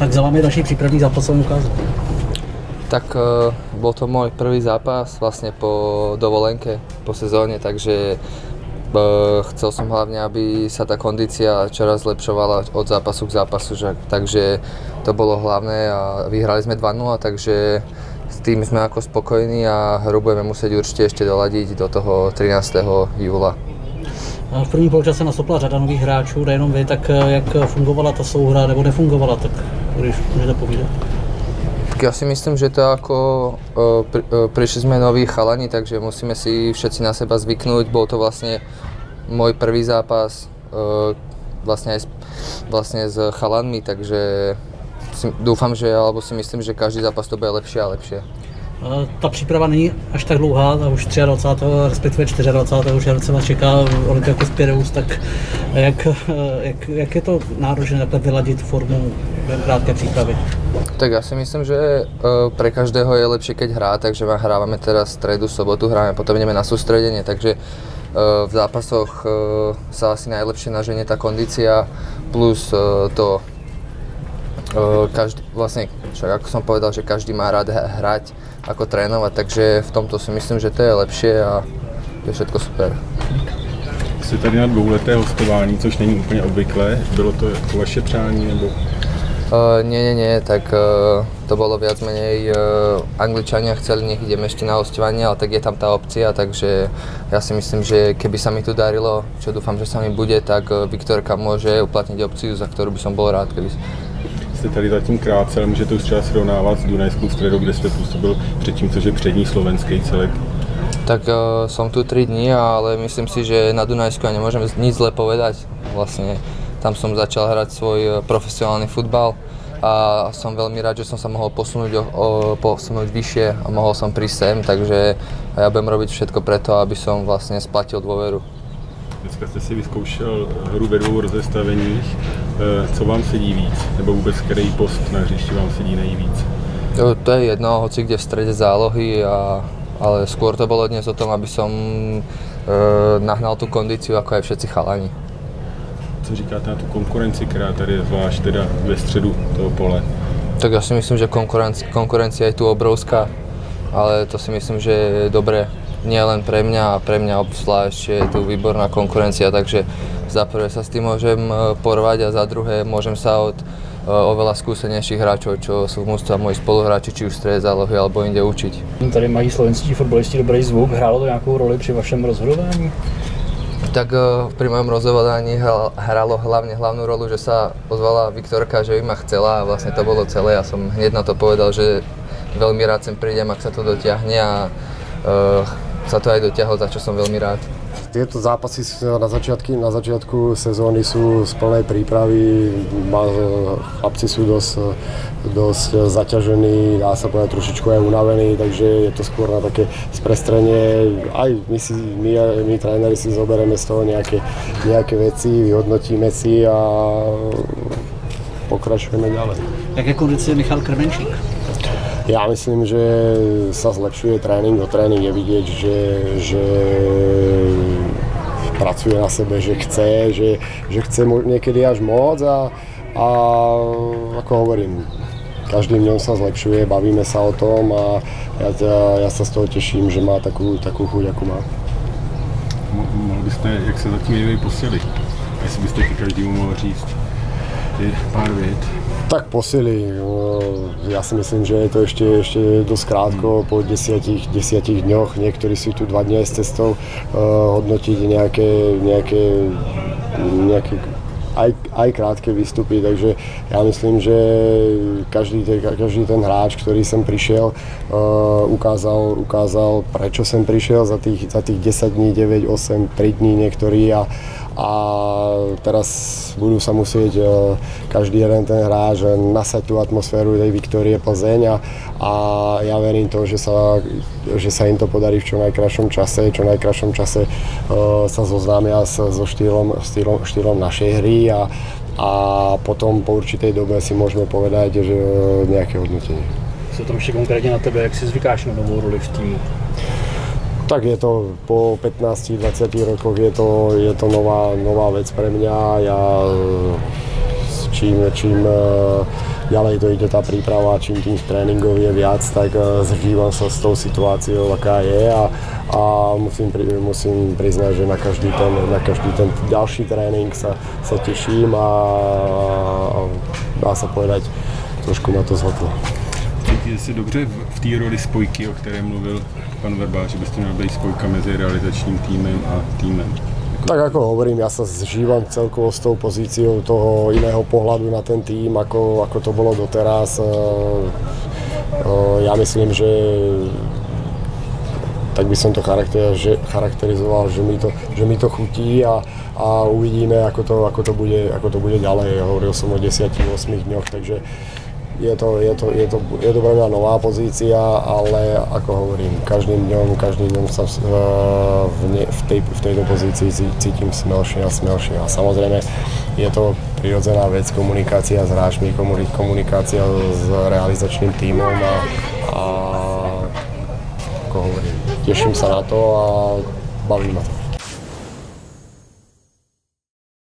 Tak za vámi další přípravný zápas vám ukázal. Tak bol to môj prvý zápas vlastne po dovolenke, po sezóne, takže chcel som hlavne, aby sa tá kondícia čoraz zlepšovala od zápasu k zápasu, takže to bolo hlavné a vyhrali sme 2-0, takže s tým sme ako spokojní a hru budeme musieť určite ešte doladiť do toho 13. júla. V prvním poločase nastoupila řada nových hráčů, nejenom vy, tak jak fungovala ta souhra nebo nefungovala, tak když můžete povídat? Ja si myslím, že to ako prišli sme noví chalani, takže musíme si všetci na seba zvyknúť. Bol to vlastne môj prvý zápas vlastne aj s chalanmi, takže dúfam, alebo si myslím, že každý zápas to bude lepšie a lepšie. Ta příprava není až tak dlouhá, už 23. respektive 24. července vás čeká Olympiakos Pireus, tak jak je to náročné takhle vyladit formu v krátké přípravy? Tak ja si myslím, že pre každého je lepšie, keď hrá, takže hrávame teraz stredu, sobotu, hráme, potom ideme na sústredenie, takže v zápasoch sa asi najlepšie naženie tá kondícia, plus to každý, vlastne, však ako som povedal, že každý má rád hrať, ako trénovať, takže v tomto si myslím, že to je lepšie a je všetko super. Jste tady na dvouleté hostování, což není úplně obvyklé. Bylo to vaše přání nebo? Nie, tak to bolo viac menej, Angličania chceli, nech idem ešte na hostovanie, ale tak je tam tá opcia, takže ja si myslím, že keby sa mi tu darilo, čo dúfam, že sa mi bude, tak Viktorka môže uplatniť opciu, za ktorú by som bol rád, keby. Jste tady zatím krátce, ale můžete už třeba srovnávat s Dunajskou Stredou, kde jste působil předtím, což je přední slovenský celek. Tak som tu 3 dní, ale myslím si, že na Dunajsku ja nemôžem nič zle povedať. Vlastne tam som začal hrať svoj profesionálny futbal a som veľmi rád, že som sa mohol posunúť vyššie a mohol som prísť sem, takže ja budem robiť všetko preto, aby som vlastne splatil dôveru. Dneska jste si vyzkoušel hru ve 2 rozestaveních. Co vám sedí víc? Nebo vůbec který post na hřišti vám sedí nejvíc? To je jedno, hoci kde v strede zálohy, ale skôr to bolo dnes o tom, aby som nahnal tú kondíciu, ako aj všetci chalani. Co říkáte na tu konkurenci, která tady je zvlášť teda ve středu toho pole? Tak ja si myslím, že konkurencia je tu obrovská, ale to si myslím, že je dobré nie len pre mňa a pre mňa obzvlášť je tu výborná konkurencia, takže za prvé sa s tým môžem porvať a za druhé môžem sa od oveľa skúsenejších hráčov, čo sú v mústve moji spoluhráči, či už v strede zálohy alebo inde učiť. Tady mají slovenskí fotbalisti dobrý zvuk, hrálo to nějakou roli při vašem rozhodování? Tak pri mojom rozhodovaní hralo hlavnú rolu, že sa ozvala Viktorka, že by ma chcela a vlastne to bolo celé. Ja som hneď na to povedal, že veľmi rád sem prídem, ak sa to dotiahne a sa to aj dotiahlo, za čo som veľmi rád. Tieto zápasy na začiatku sezóny sú z plnej prípravy, chlapci sú dosť zaťažení, dá sa povedať trošičku aj unavení, takže je to skôr na také sprestrenie. Aj my tréneri si zoberieme z toho nejaké veci, vyhodnotíme si a pokračujeme ďalej. Jaké kondice je Michal Krmenčík? Ja myslím, že sa zlepšuje tréning, o tréning je vidieť, že pracuje na sebe, že chce niekedy až moc a ako hovorím, každým dňom sa zlepšuje, bavíme sa o tom a ja sa z toho teším, že má takú chuť, akú má. Mohl byste, jak se zatím jeví posily? Jestli byste ke každému mohl říct pár vět. Tak posily, ja si myslím, že je to ešte dosť krátko, po 10 dňoch, niektorí sú tu 2 dní s cestou, hodnotiť nejaké aj krátke výstupy, takže ja myslím, že každý ten hráč, ktorý sem prišiel, ukázal prečo sem prišiel za tých 10 dní, 9, 8, 3 dní niektorí a teraz budú sa musieť každý jeden ten hráč nasať tú atmosféru tej Viktórie Plzeň a ja verím to, že sa im to podarí v čo najkrajšom čase sa zoznámia so štýlom našej hry a potom po určitej dobe si môžeme povedať, že nejaké hodnotenie. Co tam ešte konkrétne na tebe, jak si zvykáš na novú roli v týmu? Tak je to po 15-20 rokoch je to nová vec pre mňa. Ja čím ďalej to ide tá príprava, čím tých tréningov je viac, tak zžívam sa s tou situáciou, aká je a musím priznať, že na každý ten ďalší tréning sa teším a dá sa povedať, trošku ma to zhodlo. Cítíte se dobře v té roli spojky, o které mluvil pan Vrba, že byste měl být spojka mezi realizačním týmem a týmem? Tak ako hovorím, ja sa zžívam celkovo s tou pozíciou toho iného pohľadu na ten tým, ako to bolo doteraz. Ja myslím, že tak by som to charakterizoval, že mi to chutí a uvidíme, ako to bude ďalej. Hovoril som o 10-8 dňoch, takže je to pre mňa nová pozícia, ale ako hovorím, každým dňom sa v tejto pozícii cítim smelšie a samozrejme je to prirodzená vec, komunikácia s hráčmi, komunikácia s realizačným tímom a ako hovorím, teším sa na to a baví ma to.